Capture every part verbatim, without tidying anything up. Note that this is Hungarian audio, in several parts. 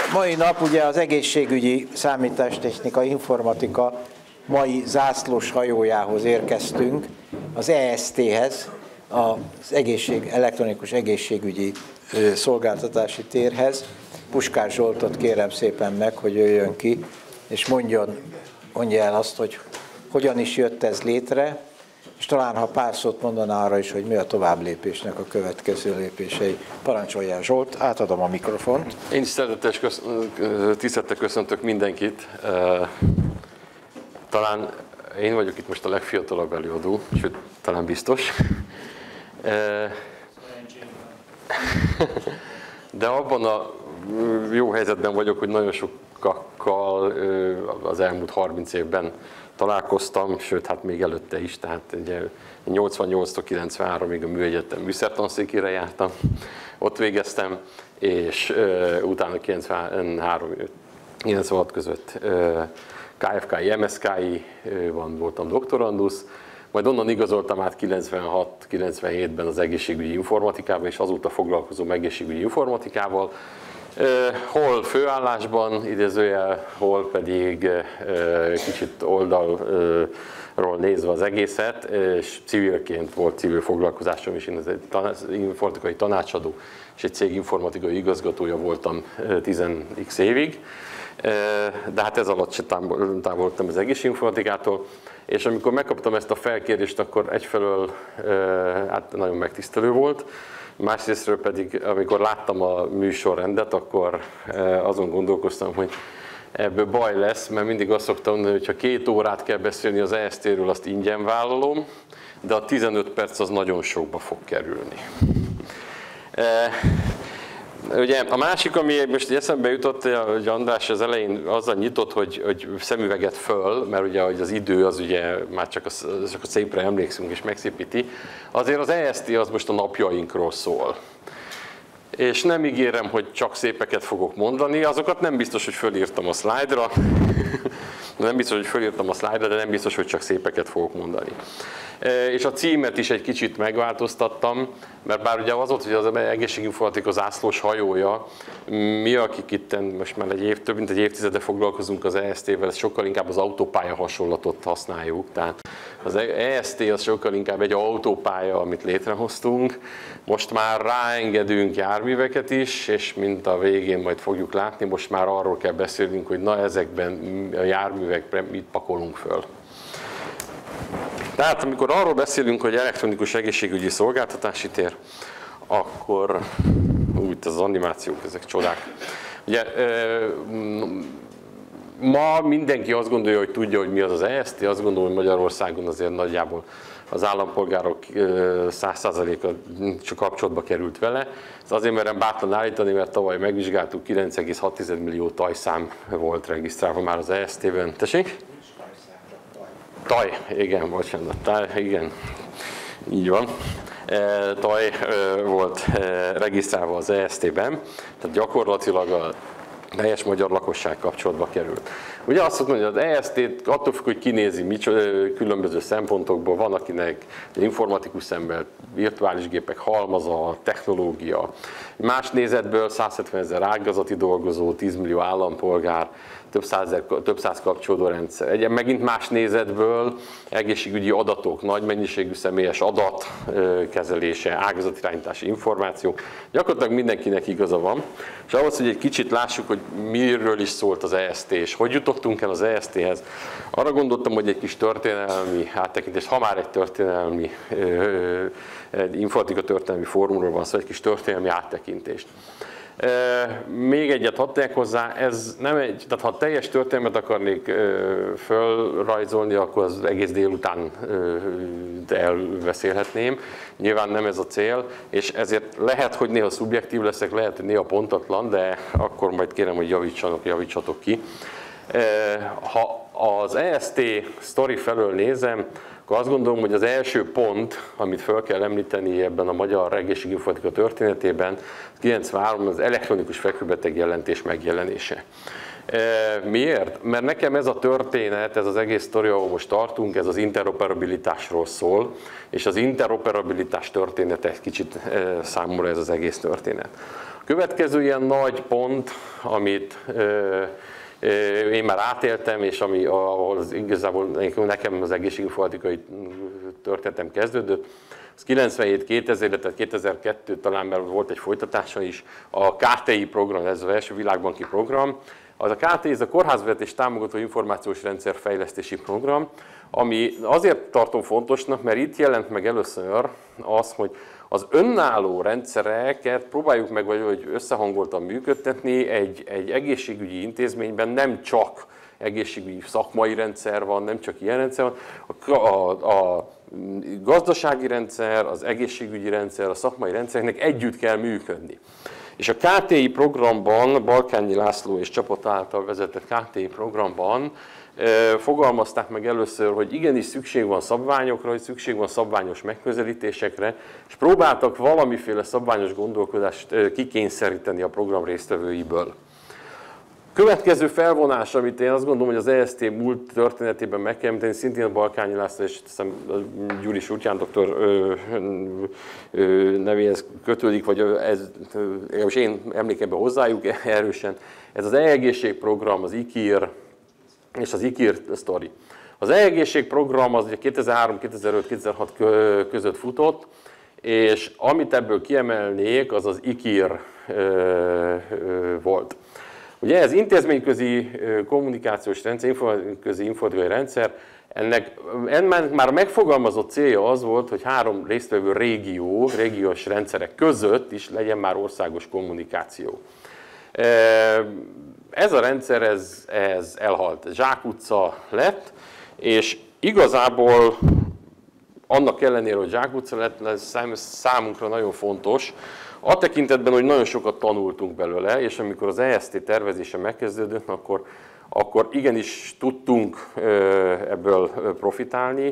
Mai nap ugye az egészségügyi számítástechnika, informatika mai zászlós hajójához érkeztünk, az E S T-hez, az egészség, elektronikus egészségügyi szolgáltatási térhez. Puskás Zsoltot kérem szépen meg, hogy jöjjön ki, és mondjon, mondja el azt, hogy hogyan is jött ez létre, és talán ha pár szót mondaná arra is, hogy mi a tovább lépésnek a következő lépései. Parancsolja Zsolt, átadom a mikrofont. Én is szeretettel kösz, tisztelettel köszöntök mindenkit. Talán én vagyok itt most a legfiatalabb előadó, sőt, talán biztos. De abban a jó helyzetben vagyok, hogy nagyon sokakkal az elmúlt harminc évben találkoztam, sőt, hát még előtte is, tehát ugye nyolcvannyolctól kilencvenháromig a műegyetem műszertanszékére jártam, ott végeztem, és uh, utána kilencvenhárom kilencvenhat között uh, K F K I, M S K I-ban voltam doktorandusz, majd onnan igazoltam át kilencvenhat kilencvenhétben az egészségügyi informatikával, és azóta foglalkozom egészségügyi informatikával. Hol főállásban, idézőjel, hol pedig kicsit oldalról nézve az egészet, és civilként volt civil foglalkozásom is, én az informatikai tanácsadó és egy cég informatikai igazgatója voltam tíz x évig, de hát ez alatt se távolodtam az egészséginformatikától, és amikor megkaptam ezt a felkérést, akkor egyfelől hát nagyon megtisztelő volt, másrésztről pedig, amikor láttam a műsorrendet, akkor azon gondolkoztam, hogy ebből baj lesz, mert mindig azt szoktam mondani, hogy ha két órát kell beszélni az E S T-ről, azt ingyen vállalom, de a tizenöt perc az nagyon sokba fog kerülni. Ugye a másik, ami most eszembe jutott, hogy András az elején azzal nyitott, hogy, hogy szemüveget föl, mert ugye az idő az ugye már csak a, csak a szépre emlékszünk és megszépíti, azért az E S T az most a napjainkról szól. És nem ígérem, hogy csak szépeket fogok mondani, azokat nem biztos, hogy fölírtam a szlájdra, nem biztos, hogy fölírtam a szlájdra, de nem biztos, hogy csak szépeket fogok mondani. És a címet is egy kicsit megváltoztattam, mert bár ugye az volt, hogy az egészséginformatika zászlós hajója, mi, akik itt most már egy év, több mint egy évtizede foglalkozunk az E S T-vel, sokkal inkább az autópálya hasonlatot használjuk. Tehát az E S T az sokkal inkább egy autópálya, amit létrehoztunk. Most már ráengedünk járműveket is, és mint a végén majd fogjuk látni, most már arról kell beszélnünk, hogy na ezekben a járművekre mit pakolunk föl. Tehát amikor arról beszélünk, hogy elektronikus egészségügyi szolgáltatási tér, akkor úgy az animációk, ezek csodák. Ugye, ma mindenki azt gondolja, hogy tudja, hogy mi az az E S T, azt gondolom, hogy Magyarországon azért nagyjából az állampolgárok száz százaléka csak kapcsolatba került vele. Ez azért merem bátran állítani, mert tavaly megvizsgáltuk, kilenc egész hat millió tajszám volt regisztrálva már az E S T-ben. Tessék? Taj, igen, bocsánat, taj, igen, így van. Taj volt regisztrálva az E S T-ben, tehát gyakorlatilag a teljes magyar lakosság kapcsolatba került. Ugye azt mondom, hogy az E S T attól függ, hogy kinézi micsoda, különböző szempontokból, van akinek informatikus szemmel, virtuális gépek halmaza, technológia, más nézetből száz hetven ezer ágazati dolgozó, tíz millió állampolgár, több száz, több száz kapcsolódó rendszer. Egyen megint más nézetből egészségügyi adatok, nagy mennyiségű személyes adat kezelése, ágazatirányítási információk. Gyakorlatilag mindenkinek igaza van. És ahhoz, hogy egy kicsit lássuk, hogy miről is szólt az E S T, és hogy jutottunk el az E S T-hez, arra gondoltam, hogy egy kis történelmi áttekintést, ha már egy történelmi, egy informatika történelmi fórumról van szó, egy kis történelmi áttekintést. Még egyet hadd tegyek hozzá, ez nem egy, tehát ha teljes történelmet akarnék fölrajzolni, akkor az egész délután elbeszélhetném. Nyilván nem ez a cél, és ezért lehet, hogy néha szubjektív leszek, lehet, hogy néha pontatlan, de akkor majd kérem, hogy javítsanak, javítsatok ki. Ha az E S T sztori felől nézem, akkor azt gondolom, hogy az első pont, amit fel kell említeni ebben a magyar egészséginformatika történetében, kilencvenhárom az elektronikus fekvőbeteg jelentés megjelenése. Miért? Mert nekem ez a történet, ez az egész sztori, ahol most tartunk, ez az interoperabilitásról szól, és az interoperabilitás története egy kicsit számomra ez az egész történet. Következő ilyen nagy pont, amit én már átéltem, és ami, ahol az, igazából nekem az egészséginformatikai történetem kezdődött, az kilencvenhét kétezer, tehát kétezer-kettő talán már volt egy folytatása is, a ká té i program, ez az első világbanki program. Az a ká té i, ez a kórházvezetés támogató információs rendszer fejlesztési program, ami azért tartom fontosnak, mert itt jelent meg először az, hogy az önálló rendszereket próbáljuk meg vagy összehangoltan működtetni egy, egy egészségügyi intézményben, nem csak egészségügyi szakmai rendszer van, nem csak ilyen rendszer van, a, a, a gazdasági rendszer, az egészségügyi rendszer, a szakmai rendszernek együtt kell működni. És a ká té i programban, Balkányi László és csapat által vezetett ká té i programban fogalmazták meg először, hogy igenis szükség van szabványokra, hogy szükség van szabványos megközelítésekre, és próbáltak valamiféle szabványos gondolkodást kikényszeríteni a program résztvevőiből. Következő felvonás, amit én azt gondolom, hogy az é es té múlt történetében meg kell említeni, szintén a Balkányi László és Gyuri Surtyán doktor nevéhez kötődik, vagy ez, és én emlékemben hozzájuk erősen, ez az e-egészségprogram, az i kír és az i kír sztori. Az e-egészségprogram az ugye kétezer-három, kétezer-öt, kétezer-hat között futott, és amit ebből kiemelnék, az az i kír volt. Ugye ez intézményközi kommunikációs rendszer, intézményközi informatikai rendszer, ennek, ennek már megfogalmazott célja az volt, hogy három résztvevő régió, régiós rendszerek között is legyen már országos kommunikáció. Ez a rendszer, ez, ez elhalt, zsákutca lett, és igazából annak ellenére, hogy zsákutca lett, ez számunkra nagyon fontos, a tekintetben, hogy nagyon sokat tanultunk belőle, és amikor az é es té tervezése megkezdődött, akkor, akkor igenis tudtunk ebből profitálni.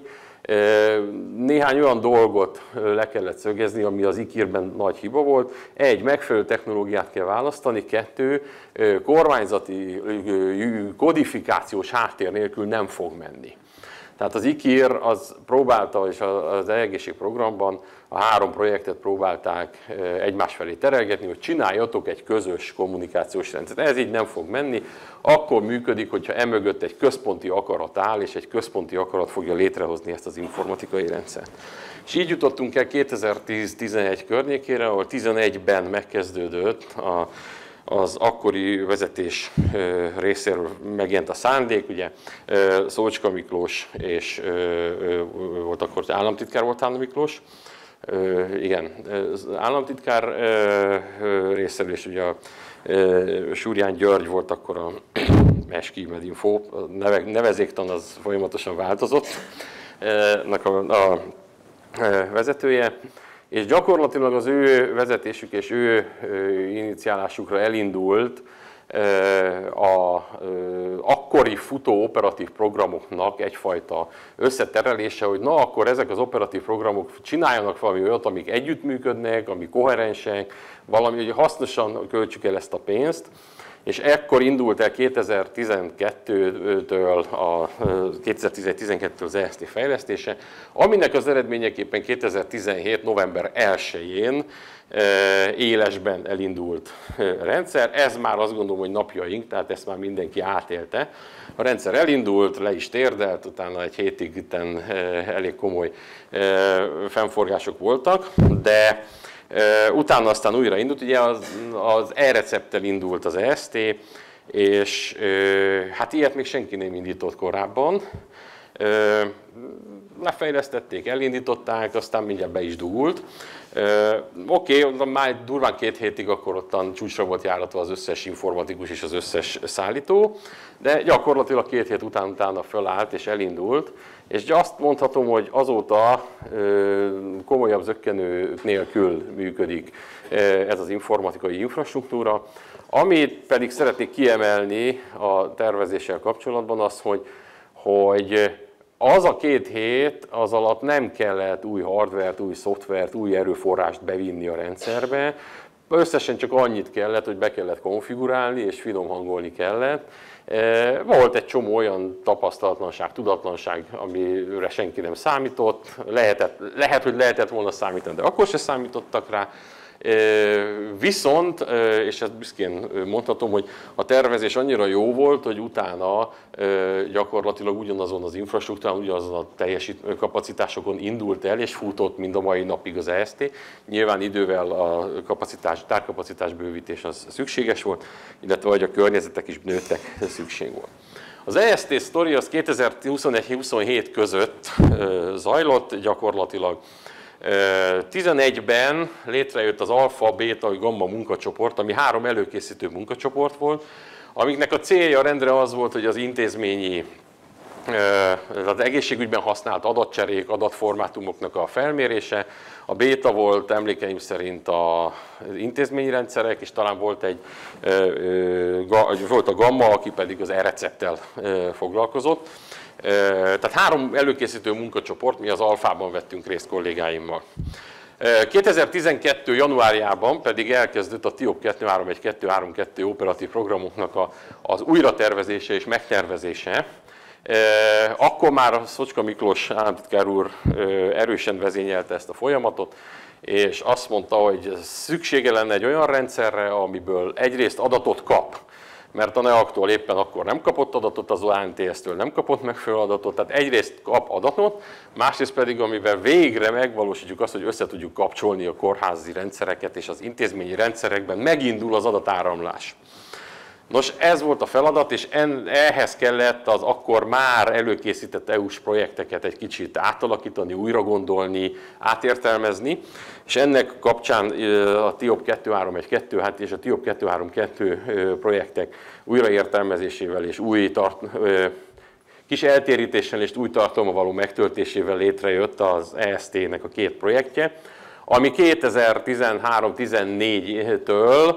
Néhány olyan dolgot le kellett szögezni, ami az i kírben nagy hiba volt. Egy, megfelelő technológiát kell választani, kettő, kormányzati kodifikációs háttér nélkül nem fog menni. Tehát az i kír az próbálta, és az egészségprogramban a három projektet próbálták egymás felé terelgetni, hogy csináljatok egy közös kommunikációs rendszert. Ez így nem fog menni, akkor működik, hogyha emögött egy központi akarat áll, és egy központi akarat fogja létrehozni ezt az informatikai rendszert. És így jutottunk el kétezer-tíz-tizenegy környékére, ahol tizenegyben megkezdődött a az akkori vezetés részéről megjelent a szándék, ugye Szócska Miklós és volt akkor államtitkár volt Ána Miklós, igen, az államtitkár részéről, és ugye a Súrján György volt akkor a Meski Medinfo, a nevezéktan az folyamatosan változott, a, a vezetője. És gyakorlatilag az ő vezetésük és ő iniciálásukra elindult a akkori futó operatív programoknak egyfajta összeterelése, hogy na akkor ezek az operatív programok csináljanak valami olyat, amik együttműködnek, amik koherensek, valami, hogy hasznosan költsük el ezt a pénzt. És ekkor indult el kétezer-tizenkettőtől a kétezer-tizenegy-tizenkettőtől az é es té fejlesztése, aminek az eredményeképpen kétezer-tizenhét november elsején élesben elindult a rendszer. Ez már azt gondolom, hogy napjaink, tehát ezt már mindenki átélte. A rendszer elindult, le is térdelt, utána egy hétig itten elég komoly fennforgások voltak, de utána aztán újra indult, ugye az, az e-recepttel indult az é es té, és hát ilyet még senki nem indított korábban. Lefejlesztették, elindították, aztán mindjárt be is dugult. Oké, okay, már durván két hétig akkor ottan csúcsra volt járatva az összes informatikus és az összes szállító, de gyakorlatilag két hét után utána fölállt és elindult, és azt mondhatom, hogy azóta komolyabb zökkenő nélkül működik ez az informatikai infrastruktúra. Amit pedig szeretnék kiemelni a tervezéssel kapcsolatban az, hogy, hogy az a két hét, az alatt nem kellett új hardvert, új szoftvert, új erőforrást bevinni a rendszerbe. Összesen csak annyit kellett, hogy be kellett konfigurálni és finom hangolni kellett. Volt egy csomó olyan tapasztalatlanság, tudatlanság, amire senki nem számított. Lehetett, lehet, hogy lehetett volna számítani, de akkor se számítottak rá. Viszont, és ezt büszkén mondhatom, hogy a tervezés annyira jó volt, hogy utána gyakorlatilag ugyanazon az infrastruktúrán, ugyanazon a teljesítő kapacitásokon indult el, és futott mind a mai napig az E S T. Nyilván idővel a kapacitás, tárkapacitás bővítés az szükséges volt, illetve hogy a környezetek is nőttek, szükség volt. Az E S T sztori az kétezer-huszonegy huszonhét között zajlott gyakorlatilag. tizenegyben létrejött az alfa, béta, vagy gamma munkacsoport, ami három előkészítő munkacsoport volt, amiknek a célja rendre az volt, hogy az intézményi, az egészségügyben használt adatcserék, adatformátumoknak a felmérése, a béta volt emlékeim szerint az intézményi rendszerek, és talán volt egy volt a gamma, aki pedig az e-recepttel foglalkozott. Tehát három előkészítő munkacsoport, mi az alfában vettünk részt kollégáimmal. kétezer-tizenkettő januárjában pedig elkezdődött a TIOP kettő-három-egy kettő-három-kettő operatív programoknak az újratervezése és megtervezése. Akkor már Szocska Miklós államtitkár úr erősen vezényelte ezt a folyamatot, és azt mondta, hogy szüksége lenne egy olyan rendszerre, amiből egyrészt adatot kap, mert a NEAK-tól éppen akkor nem kapott adatot, az O N T S-től nem kapott megfelelő adatot, tehát egyrészt kap adatot, másrészt pedig, amivel végre megvalósítjuk azt, hogy össze tudjuk kapcsolni a kórházi rendszereket, és az intézményi rendszerekben megindul az adatáramlás. Nos, ez volt a feladat, és en, ehhez kellett az akkor már előkészített é u-s projekteket egy kicsit átalakítani, újra gondolni, átértelmezni, és ennek kapcsán a TIOP kettő-három-egy kettő hát és a TIOP kettő-három-kettő projektek újraértelmezésével és új tart, kis eltérítéssel és új tartalma való megtöltésével létrejött az E S T-nek a két projektje, ami kétezer-tizenhárom tizennégytől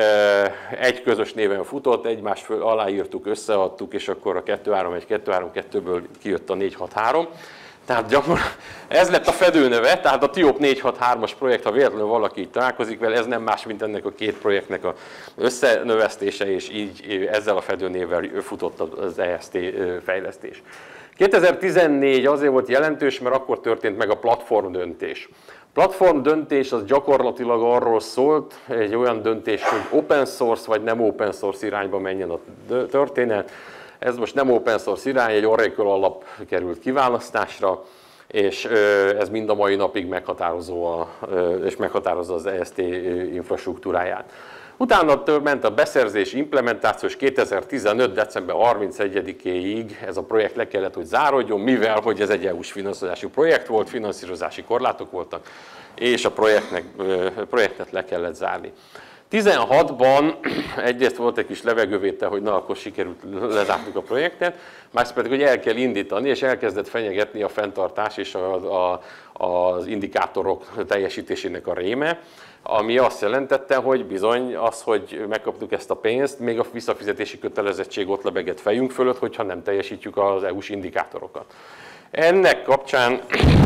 egy közös néven futott, egymás föl aláírtuk, összeadtuk, és akkor a kettő-három-egy kettő-három-kettőből kijött a négy hat három. Tehát gyakorlatilag ez lett a fedőneve, tehát a TIOP négy hat hármas projekt, ha véletlenül valaki így találkozik vele, ez nem más, mint ennek a két projektnek az összenövesztése, és így ezzel a fedőnévvel futott az E S T fejlesztés. kétezer-tizennégy azért volt jelentős, mert akkor történt meg a platform döntés. Platform döntés az gyakorlatilag arról szólt, egy olyan döntés, hogy open source vagy nem open source irányba menjen a történet. Ez most nem open source irány, egy Oracle alap került kiválasztásra, és ez mind a mai napig meghatározó a, és meghatározza az E S T infrastruktúráját. Utána ment a beszerzés, implementáció, és kétezer-tizenöt. december harmincegyedikéig ez a projekt le kellett, hogy záródjon, mivel hogy ez egy é u-s finanszírozású projekt volt, finanszírozási korlátok voltak, és a projektnek, projektet le kellett zárni. tizenhatban egyrészt volt egy kis levegővétel, hogy na, akkor sikerült, lezártuk a projektet, másrészt pedig, hogy el kell indítani, és elkezdett fenyegetni a fenntartás és a, a, az indikátorok teljesítésének a réme, ami azt jelentette, hogy bizony az, hogy megkaptuk ezt a pénzt, még a visszafizetési kötelezettség ott lebegett fejünk fölött, hogyha nem teljesítjük az é u-s indikátorokat. Ennek kapcsán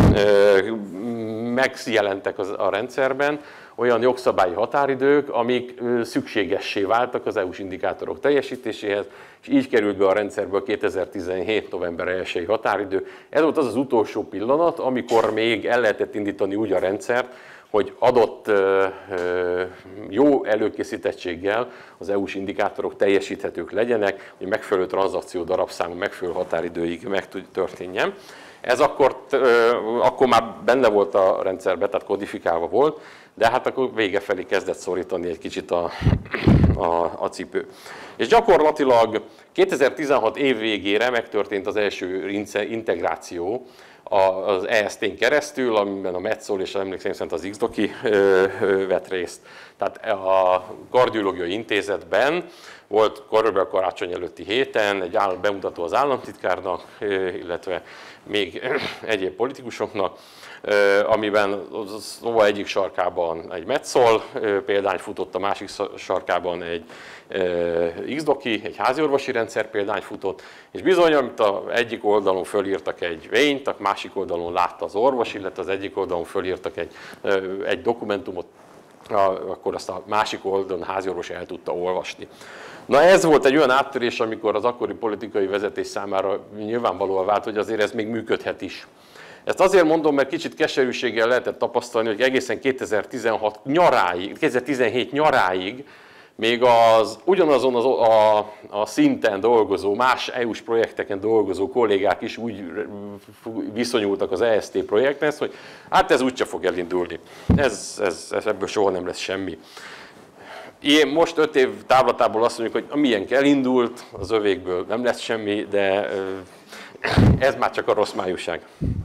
megjelentek a rendszerben olyan jogszabályi határidők, amik szükségessé váltak az é u-s indikátorok teljesítéséhez, és így került be a rendszerbe a kétezer-tizenhét. november elsejei határidő. Ez volt az az utolsó pillanat, amikor még el lehetett indítani úgy a rendszert, hogy adott jó előkészítettséggel az é u-s indikátorok teljesíthetők legyenek, hogy megfelelő tranzakció darabszámú megfelelő határidőig meg történjen. Ez akkor, akkor már benne volt a rendszerben, tehát kodifikálva volt, de hát akkor vége felé kezdett szorítani egy kicsit a, a, a cipő. És gyakorlatilag kétezer-tizenhat év végére megtörtént az első integráció az E S T-n keresztül, amiben a Metszol és emlékszem szerint az X-Doki vett részt. Tehát a Kardiológiai Intézetben volt körülbelül karácsony előtti héten egy áll, bemutató az államtitkárnak, illetve még egyéb politikusoknak, amiben szóval egyik sarkában egy Metszol példány futott, a másik sarkában egy X-Doki, egy háziorvosi rendszer példány futott, és bizony, amit az egyik oldalon fölírtak egy vényt, a másik oldalon látta az orvos, illetve az egyik oldalon fölírtak egy, egy dokumentumot, akkor azt a másik oldalon a háziorvos el tudta olvasni. Na ez volt egy olyan áttörés, amikor az akkori politikai vezetés számára nyilvánvalóan vált, hogy azért ez még működhet is. Ezt azért mondom, mert kicsit keserűséggel lehetett tapasztalni, hogy egészen kétezer-tizenhat nyaráig, kétezer-tizenhét nyaráig még az ugyanazon az, a, a szinten dolgozó, más é u-s projekteken dolgozó kollégák is úgy viszonyultak az E S T projekthez, hogy hát ez úgyse fog elindulni. Ez, ez, ez, ebből soha nem lesz semmi. Én most öt év távlatából azt mondjuk, hogy milyen elindult, az övékből nem lesz semmi, de ez már csak a rossz májúság.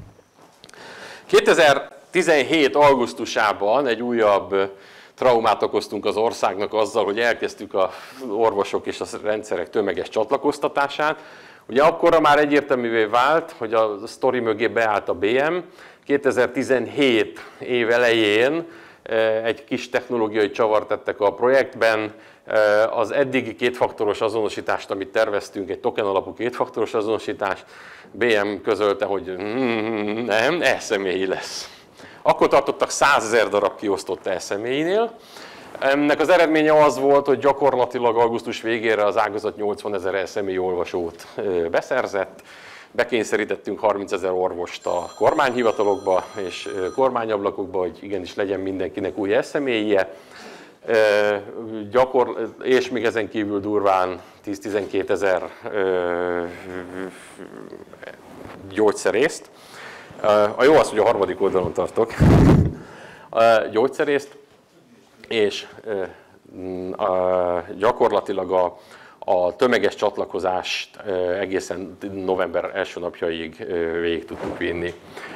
kétezer-tizenhét augusztusában egy újabb traumát okoztunk az országnak azzal, hogy elkezdtük az orvosok és a rendszerek tömeges csatlakoztatását. Ugye akkorra már egyértelművé vált, hogy a sztori mögé beállt a bé em. kétezer-tizenhét év elején egy kis technológiai csavart tettek a projektben. Az eddigi kétfaktoros azonosítást, amit terveztünk, egy token alapú kétfaktoros azonosítás, bé em közölte, hogy nem, e-személyi lesz. Akkor tartottak százezer darab kiosztott e-személyinél. Ennek az eredménye az volt, hogy gyakorlatilag augusztus végére az ágazat nyolcvanezer e-személyi olvasót beszerzett. Bekényszerítettünk harmincezer orvost a kormányhivatalokba és kormányablakokba, hogy igenis legyen mindenkinek új e-személyije. Gyakor, és még ezen kívül durván tíz-tizenkétezer gyógyszerészt. A jó az, hogy a harmadik oldalon tartok. A gyógyszerészt, és a, gyakorlatilag a, a tömeges csatlakozást egészen november első napjaig végig tudtuk vinni.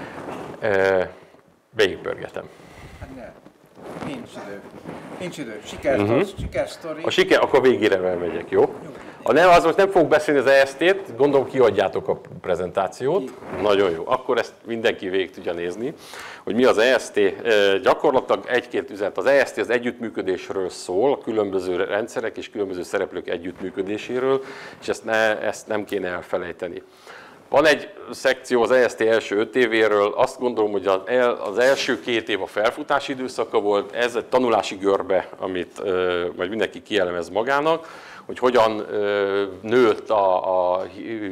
Végigpörgetem. Hát ne. Nincs idő. Nincs idő. Siker, uh-huh. Sikersztori. A siker, akkor végére elmegyek, jó? jó. A nem, az most nem fogok beszélni az E S T-t, gondolom kiadjátok a prezentációt. Ki. Nagyon jó. Akkor ezt mindenki végig tudja nézni, hogy mi az E S T. Gyakorlatilag egy-két üzenet. Az E S T az együttműködésről szól, a különböző rendszerek és különböző szereplők együttműködéséről, és ezt, ne, ezt nem kéne elfelejteni. Van egy szekció az E S T első öt évéről, azt gondolom, hogy az első két év a felfutási időszaka volt, ez egy tanulási görbe, amit majd mindenki kielemez magának, hogy hogyan nőtt a, a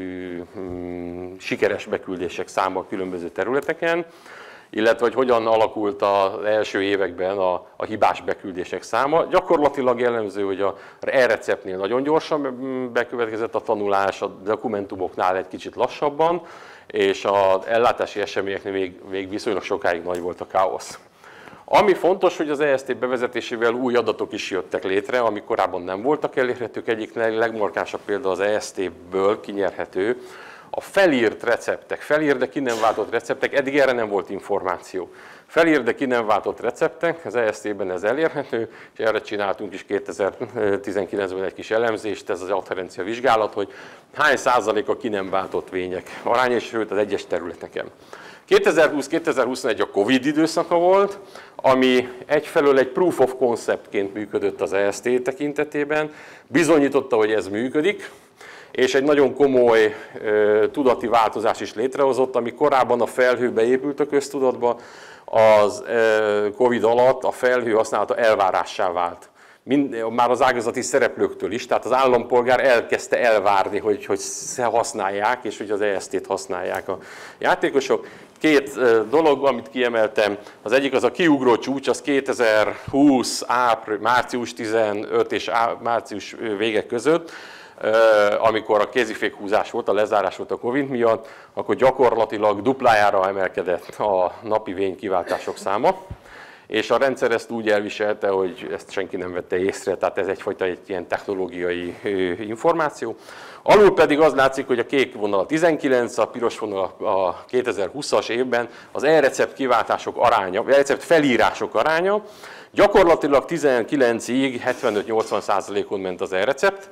sikeres beküldések száma a különböző területeken, illetve hogy hogyan alakult az első években a, a hibás beküldések száma. Gyakorlatilag jellemző, hogy a e-receptnél nagyon gyorsan bekövetkezett a tanulás, a dokumentumoknál egy kicsit lassabban, és az ellátási eseményeknél még, még viszonylag sokáig nagy volt a káosz. Ami fontos, hogy az E S T bevezetésével új adatok is jöttek létre, amik korábban nem voltak elérhetők. Egyik legmarkánsabb példa az E S T-ből kinyerhető, a felírt receptek, felírt, de ki nem váltott receptek, eddig erre nem volt információ. Felírt, de ki nem váltott receptek, az E S T-ben ez elérhető, és erre csináltunk is kétezer-tizenkilencben egy kis elemzést, ez az adherencia vizsgálat, hogy hány százalék a ki nem váltott vények arány, és sőt az egyes területeken. kétezer-húsz-kétezer-huszonegy a Covid időszaka volt, ami egyfelől egy proof of conceptként működött az E S T tekintetében, bizonyította, hogy ez működik, és egy nagyon komoly e, tudati változás is létrehozott, ami korábban a felhőbe épült a köztudatba, az e, Covid alatt a felhő használata elvárássá vált. Mind, már az ágazati szereplőktől is, tehát az állampolgár elkezdte elvárni, hogy, hogy használják, és hogy az E S T-t használják a játékosok. Két dolog, amit kiemeltem, az egyik az a kiugró csúcs, az kétezer-húsz április, március tizenöt és március vége között, amikor a kézifékhúzás volt, a lezárás volt a Covid miatt, akkor gyakorlatilag duplájára emelkedett a napi vénykiváltások száma, és a rendszer ezt úgy elviselte, hogy ezt senki nem vette észre, tehát ez egyfajta egy ilyen technológiai információ. Alul pedig az látszik, hogy a kék vonal a tizenkilenc, a piros vonal a kétezer-húszas évben az e-recept kiváltások aránya, e-recept felírások aránya, gyakorlatilag tizenkilencig hetvenöt-nyolcvan százalékon ment az e-recept,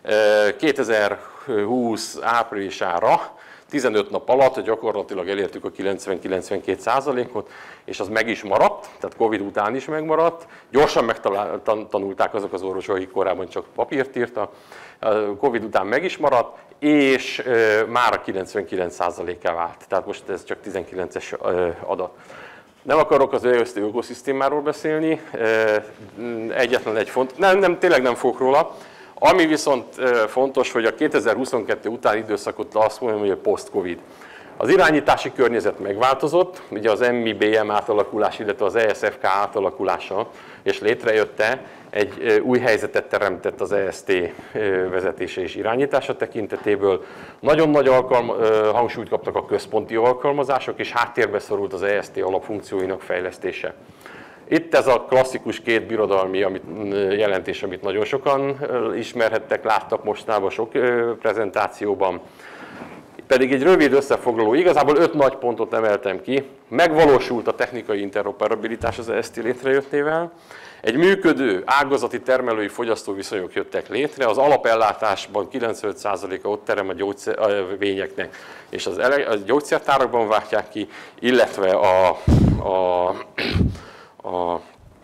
kétezer-húsz áprilisára tizenöt nap alatt gyakorlatilag elértük a kilencven-kilencvenkét százalékot, és az meg is maradt, tehát Covid után is megmaradt. Gyorsan megtanulták azok az orvosok, akik korábban csak papírt írtak. Covid után meg is maradt, és már a kilencvenkilenc százalékká vált. Tehát most ez csak tizenkilences adat. Nem akarok az E S T ökoszisztémáról beszélni, egyetlen egy font, nem, nem, tényleg nem fogok róla. Ami viszont fontos, hogy a kétezer-huszonkettő utáni időszakot azt mondom, hogy a post-Covid. Az irányítási környezet megváltozott, ugye az em i bé em átalakulás, illetve az e es ef ká átalakulása, és létrejötte, egy új helyzetet teremtett az e es té vezetése és irányítása tekintetéből. Nagyon nagy alkalma, hangsúlyt kaptak a központi alkalmazások, és háttérbe szorult az e es té alapfunkcióinak fejlesztése. Itt ez a klasszikus két birodalmi amit, jelentés, amit nagyon sokan ismerhettek, láttak mostanában sok prezentációban. Pedig egy rövid összefoglaló, igazából öt nagy pontot emeltem ki. Megvalósult a technikai interoperabilitás az e es té létrejöttével. Egy működő ágazati termelői fogyasztóviszonyok jöttek létre, az alapellátásban kilencvenöt százaléka ott terem a gyógyszervényeknek, és az ele, a gyógyszertárakban váltják ki, illetve a, a, a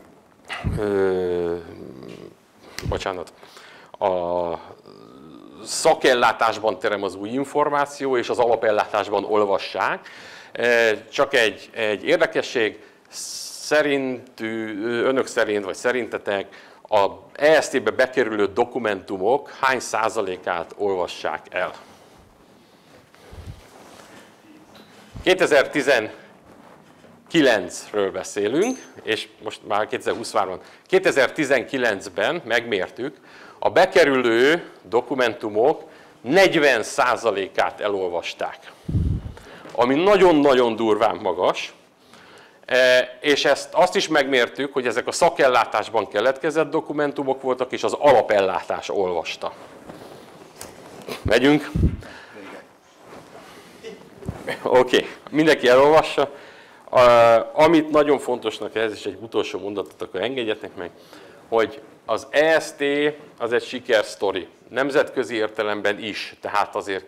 ö, bocsánat, a szakellátásban terem az új információ, és az alapellátásban olvassák. Csak egy, egy érdekesség, szerintű, önök szerint, vagy szerintetek az e es té-be bekerülő dokumentumok hány százalékát olvassák el? kétezer-tizenkilencről beszélünk, és most már kétezer-húsz van. kétezer-tizenkilencben megmértük, a bekerülő dokumentumok negyven százalékát elolvasták, ami nagyon-nagyon durván magas, és ezt azt is megmértük, hogy ezek a szakellátásban keletkezett dokumentumok voltak, és az alapellátás olvasta. Megyünk? Oké, okay. Mindenki elolvassa. Amit nagyon fontosnak, ez is egy utolsó mondatot, akkor engedjetek meg, hogy az e es té az egy sikersztori, nemzetközi értelemben is, tehát azért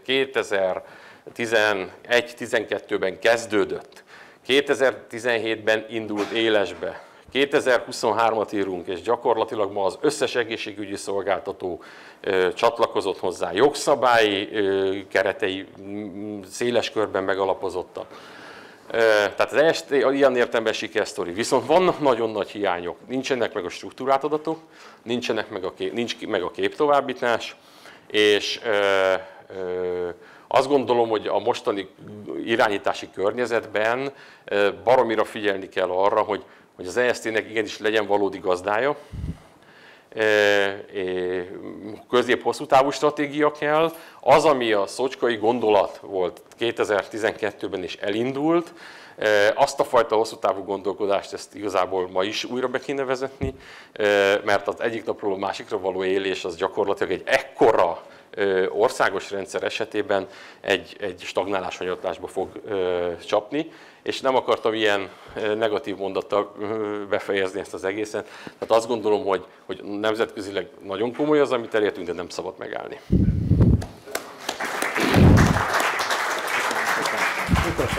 kétezer-tizenegy-tizenkettőben kezdődött, kétezer-tizenhétben indult élesbe, kétezer-huszonhármat írunk, és gyakorlatilag ma az összes egészségügyi szolgáltató ö, csatlakozott hozzá, jogszabályi ö, keretei széles körben megalapozottak. Tehát az e es té ilyen értelemben sikersztori, viszont vannak nagyon nagy hiányok, nincsenek meg a struktúrált adatok, nincsenek meg a kép, nincs meg a képtovábbítás, és ö, ö, azt gondolom, hogy a mostani irányítási környezetben ö, baromira figyelni kell arra, hogy, hogy az e es té-nek igenis legyen valódi gazdája, közép-hosszú távú stratégia kell. Az, ami a szocskai gondolat volt kétezer-tizenkettőben is elindult, azt a fajta hosszú távú gondolkodást ezt igazából ma is újra be kéne vezetni, mert az egyik napról a másikra való élés az gyakorlatilag egy ekkora országos rendszer esetében egy, egy stagnálás hanyatlásba fog csapni, és nem akartam ilyen negatív mondattal befejezni ezt az egészet. Tehát azt gondolom, hogy, hogy nemzetközileg nagyon komoly az, amit elértünk, de nem szabad megállni.